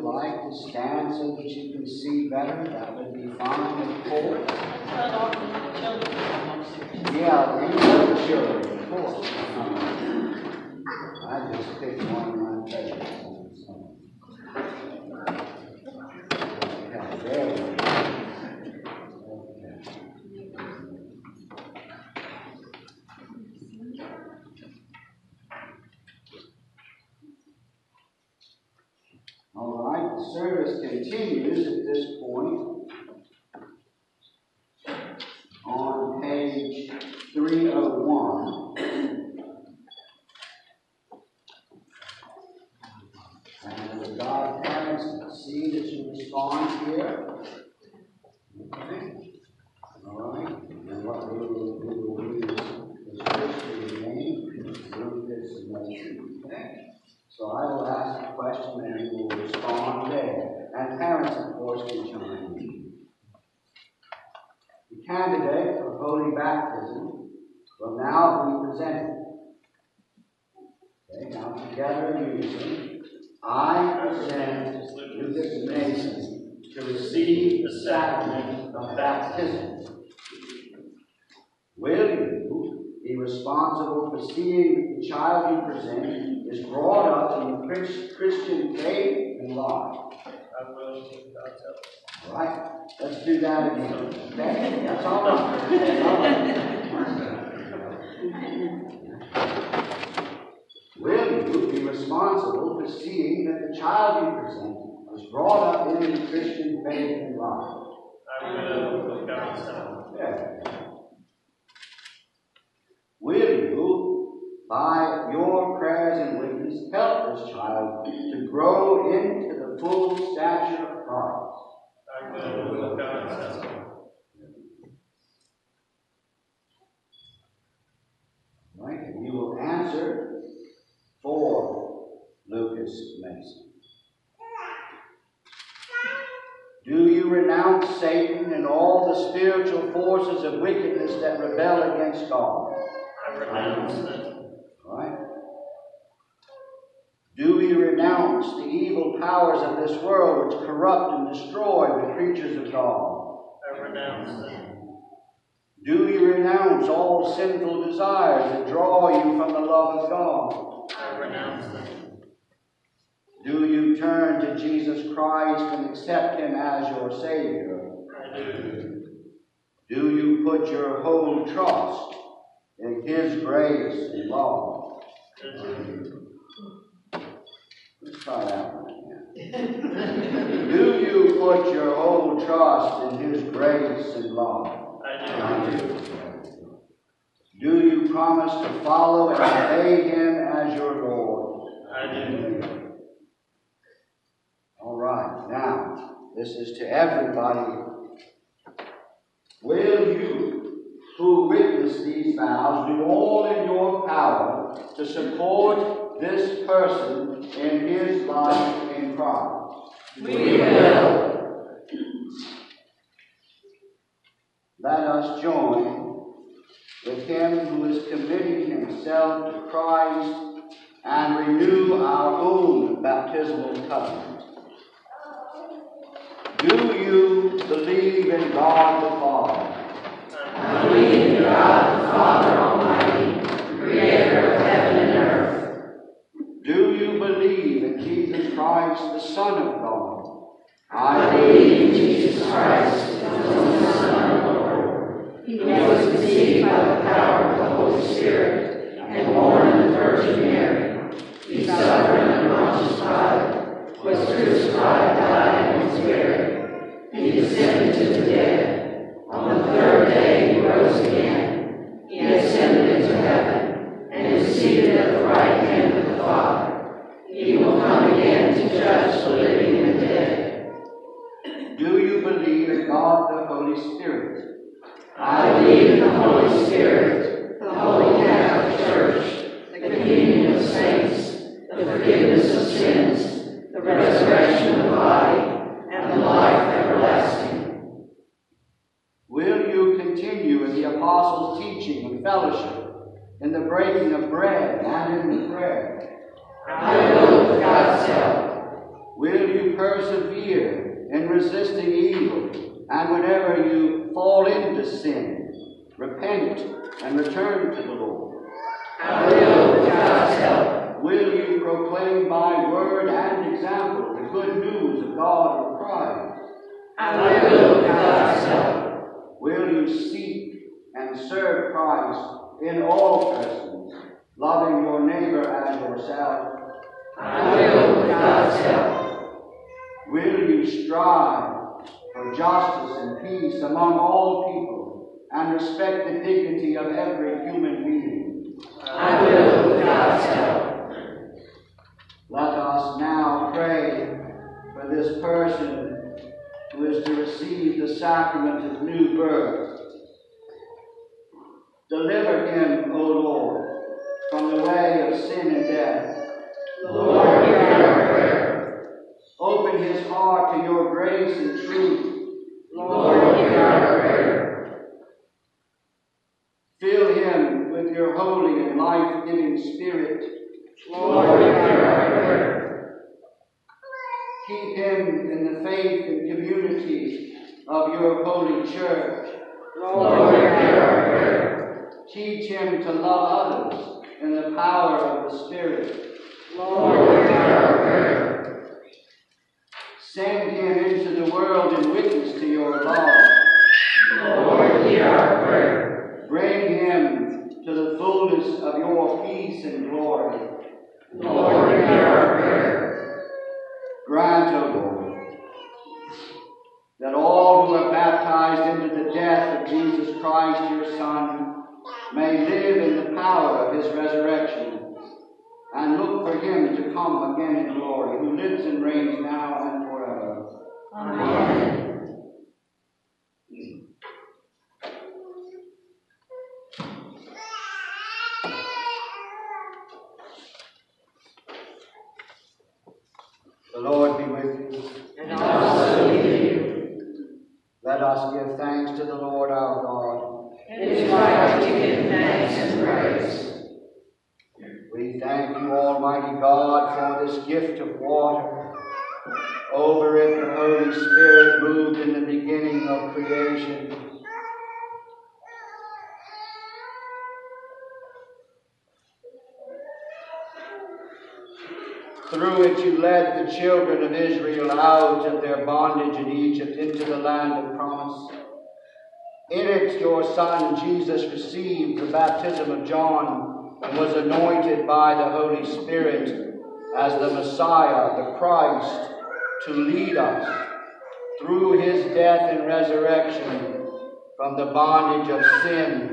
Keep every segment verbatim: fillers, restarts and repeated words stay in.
like to stand so that you can see better, that would be fine, of course. Yeah, any other children, of course. I just picked one of my favorites. Yeah, there we go. All right, the service continues at this point on page three oh one. And as God parents, see that you respond here. Okay. All right. And what we will, we will use is Christian name, Lucas and Mason. Okay. So I will ask a question and you will respond there. And parents, of course, can chime in. The candidate for holy baptism will now be presented. Okay, now together in unison, I present Lucas Mason to receive the sacrament of baptism. Will you be responsible for seeing that the child you present is brought up in the Christian faith and life? I will, with God's help. All right, let's do that again. Okay, that's all right. That's all right. Will you be responsible for seeing that the child you present is brought up in the Christian faith and life? I will, with God's help. Yeah. Will you, by your prayers and witness, help this child to grow into the full stature of Christ? I will, with God's help. Right, and you will answer for Lucas Mason. Do you renounce Satan and all the spiritual forces of wickedness that rebel against God? I renounce them. Right? Do we renounce the evil powers of this world which corrupt and destroy the creatures of God? I renounce them. Do we renounce all sinful desires that draw you from the love of God? I renounce them. Do you turn to Jesus Christ and accept Him as your Savior? I do. Do you put your whole trust in His grace and love? I do. Let's try that one again. Do you put your whole trust in His grace and love? I do. I do. Do you promise to follow and obey Him as your Lord? I do. All right. Now, this is to everybody. Will you, who witness these vows, do all in your power to support this person in his life in Christ? We will. Let us join with him who is committing himself to Christ and renew our own baptismal covenant. Do you believe in God the Father? I believe in God the Father Almighty, Creator of heaven and earth. Do you believe in Jesus Christ, the Son of God? I believe in Jesus Christ, His only Son and Lord. He was conceived by the power of the Holy Spirit and born of the Virgin Mary. He suffered under Pontius Pilate, was crucified, died, and was buried. He descended to the dead. On the third day He rose again. He ascended into heaven and is seated at the right hand of the Father. He will come again to judge the living and the dead. Do you believe in God the Holy Spirit? I believe in the Holy Spirit, the Holy Catholic Church, the communion of saints, the forgiveness of sins, the resurrection of the body, and the life everlasting. Will you continue in the apostles' teaching and fellowship, in the breaking of bread and in the prayer? I will with God's help. Will you persevere persevere in resisting evil, and whenever you fall into sin, repent and return to the Lord. I will with God's help. Will you proclaim by word and example the good news of God in Christ? I will with God's help. Will you seek and serve Christ in all persons, loving your neighbor as yourself? I will with God's help. Will you strive for justice and peace among all people and respect the dignity of every human being? I will with God's help. Let us now pray for this person who is to receive the sacrament of new birth. Deliver him, O Lord, from the way of sin and death. Lord, hear our prayer. Open his heart to your grace and truth. Lord, hear our prayer. Fill him with your holy and life-giving Spirit. Lord, hear our prayer. Keep him in the faith and community of your holy church. Lord, hear our prayer. Teach him to love others in the power of the Spirit. Lord, hear our prayer. Send him into the world in witness to your love. Lord, hear our prayer. Bring him to the fullness of your peace and glory. Lord, hear our prayer. Grant, O Lord, that all who are baptized into the death of Jesus Christ, your Son, may live in the power of his resurrection, and look for him to come again in glory, who lives and reigns now and forever. Amen. The Lord be with you. And also with you. Let us give thanks to the Lord our God. It is right to give thanks and praise. We thank you, Almighty God, for this gift of water. Over it the Holy Spirit moved in the beginning of creation. Through it you led the children of Israel out of their bondage in Egypt into the land of promise. In it your Son Jesus received the baptism of John and was anointed by the Holy Spirit as the Messiah, the Christ, to lead us through his death and resurrection from the bondage of sin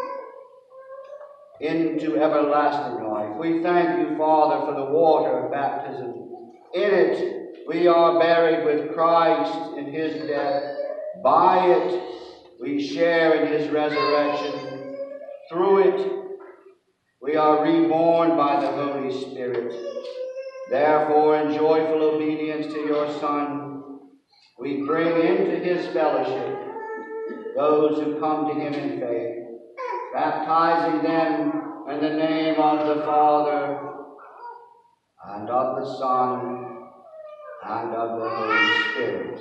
into everlasting life. We thank you, Father, for the water of baptism. In it we are buried with Christ in his death. By it we share in his resurrection. Through it we are reborn by the Holy Spirit. Therefore, in joyful obedience to your Son, we bring into his fellowship those who come to him in faith, baptizing them in the name of the Father, and of the Son, and of the Holy Spirit.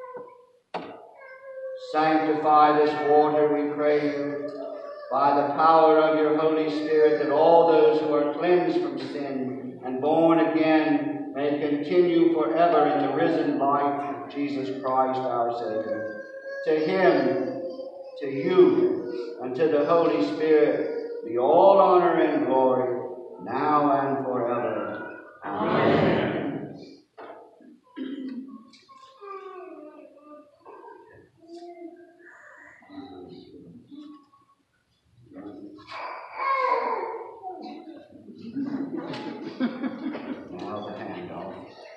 Sanctify this water, we pray you, by the power of your Holy Spirit, that all those who are cleansed from sin and born again may continue forever in the risen life of Jesus Christ our Savior. To him, to you, and to the Holy Spirit be all honor and glory, now and forever. Amen. Now the handoff.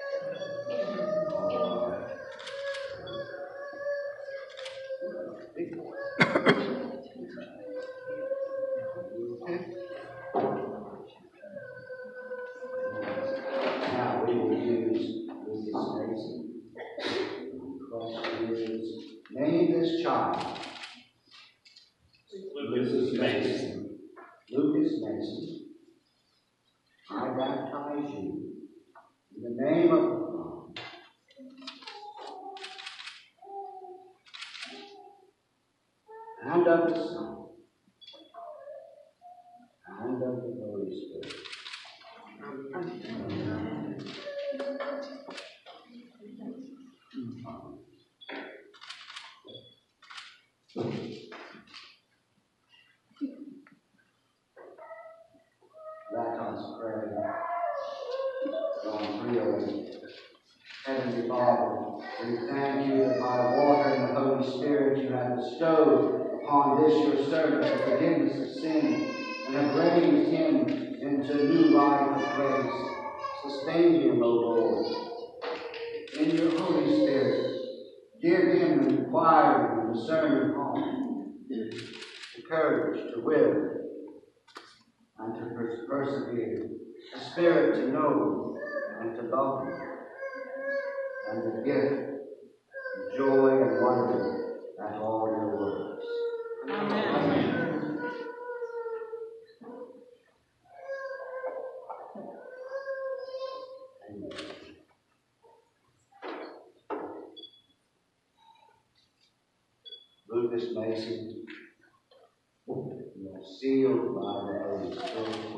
Now we will use Lucas Mason. The question is, name this child. Lucas Mason. Lucas Mason. I baptize you in the name of the Father, Let us pray. John three oh eight. Heavenly Father, we thank you that by water and the Holy Spirit you have bestowed upon this your servant the forgiveness of sin, and have raised him into a new life of grace. Sustain him, O Lord, in your Holy Spirit. Give him an inquiring and discerning heart, the courage to will and to pers- persevere, the spirit to know and to love you, and the gift of joy and wonder at all your works. Amen. Amen. Lucas Mason, you are sealed by the Holy Spirit.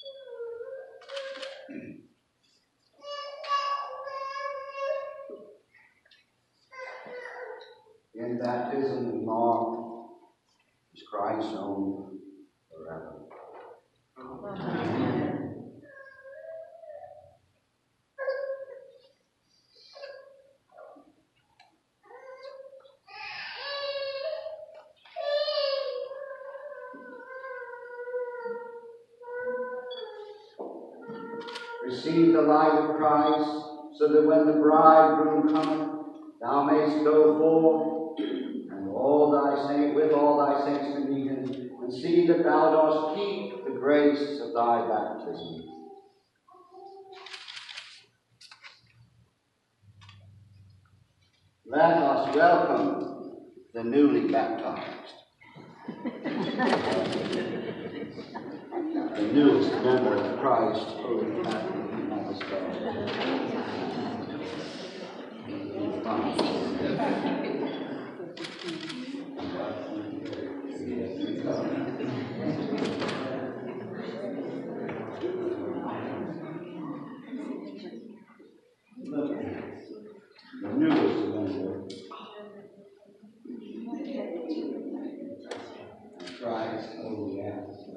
In baptism and mark is Christ's own forever. Amen. Receive the light of Christ, so that when the bridegroom cometh, thou mayst go forth, and all thy saints, with all thy saints to meet him, and see that thou dost keep the grace of thy baptism. Let us welcome the newly baptized, the newest member of Christ's Holy Family. Let us go. The newest member of Christ's Holy Family.